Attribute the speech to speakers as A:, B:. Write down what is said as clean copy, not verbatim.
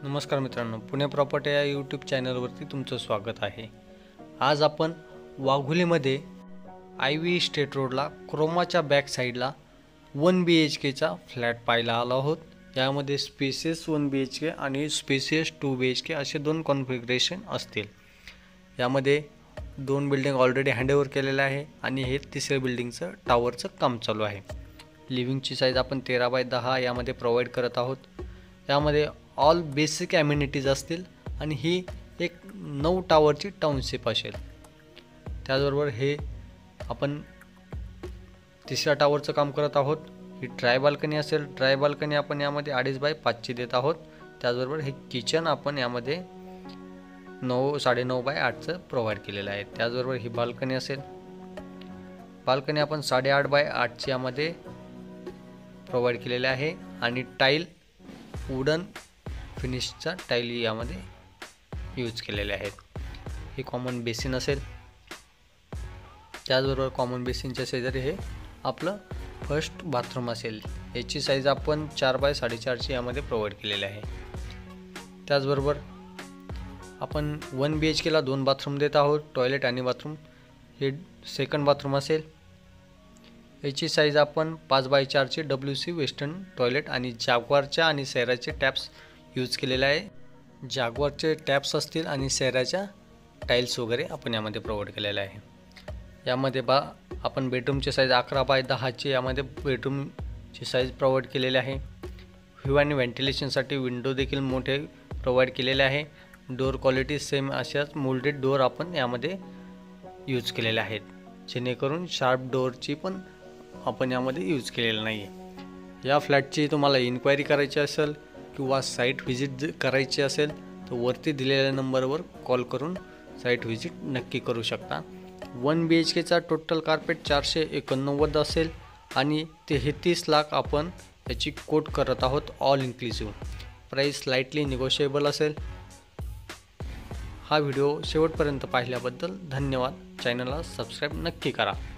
A: नमस्कार मित्रांनो, पुणे प्रॉपर्टी या यूट्यूब चॅनलवरती तुमचं स्वागत आहे। आज आपण वाघोलीमध्ये IV स्टेट रोडला क्रोमाच्या बॅक साईडला 1 BHKचा फ्लॅट पाहायला आलो आहोत। यामध्ये स्पेसियस 1 BHK आणि स्पेसियस 2 BHK असे दोन कॉन्फिगरेशन असतील। यामध्ये दोन बिल्डिंग ऑलरेडी हँडओव्हर केलेले आहे आणि हे तिसऱ्या बिल्डिंगचं टावरचं काम चालू आहे। लिव्हिंगची साईज आपण 13x10 यामध्ये प्रोव्हाइड करत आहोत। यामध्ये ऑल बेसिक ॲम्युनिटीज असतील आणि ही एक 9 टावरची टाउनशिप असेल। त्याचबरोबर हे आपण तिसऱ्या टावरचं काम करत आहोत। ही ट्राय बाल्कनी असेल। ट्राय बाल्कनी आपण यामध्ये 2.5x5 देत आहोत। त्याचबरोबर हे किचन आपण यामध्ये 9.5x8 प्रोव्हाइड केलेलं आहे। त्याचबरोबर ही बाल्कनी असेल। बाल्कनी आपण 8.5x8 यामध्ये प्रोव्हाइड केलेले आहे आणि टाईल वुडन फिनिशचा टाईल यामध्ये यूज केलेले आहेत। हे कॉमन बेसिन असेल। त्याचबरोबर कॉमन बेसिनच्या शेजारी हे आपलं फर्स्ट बाथरूम असेल। याची साईज आपण 4x4.5 यामध्ये प्रोव्हाइड केलेले आहे। त्याचबरोबर आपण 1 BHKला 2 बाथरूम देत आहोत। टॉयलेट आणि बाथरूम हे सेकंड बाथरूम असेल। याची साईज आपण 5x4चे WC वेस्टर्न टॉयलेट आणि जाग्वारच्या आणि सैराचे टॅप्स यूज केलेले आहे। जाग्वारचे टॅप्स असतील आणि सैराच्या टाइल्स वगैरे आपण यामध्ये प्रोव्हाइड केलेले आहे। यामध्ये आपण बेडरूमची साईज 11x10 यामध्ये बेडरूमची साईज प्रोव्हाइड केलेली आहे। व्ह्यू आणि व्हेंटिलेशनसाठी विंडो देखील मोठे प्रोव्हाइड केलेले आहे। डोर क्वालिटी सेम अशाच मोल्डेड डोर आपण यामध्ये यूज केलेले आहेत, जेणेकरून शार्प डोरची पण आपण यामध्ये यूज केलेलं नाही आहे। या फ्लॅटची तुम्हाला इन्क्वायरी करायची असेल किंवा साईट व्हिजिट करायची असेल तर वरती दिलेल्या नंबरवर कॉल करून साईट व्हिजिट नक्की करू शकता। 1 BHKचा टोटल कार्पेट 489 असेल आणि 33 लाख आपण याची कोट करत आहोत all inclusive. Price slightly negotiable असेल। हा व्हिडिओ शेवटपर्यंत पाहिल्याबद्दल धन्यवाद। चॅनलला सबस्क्राईब नक्की करा।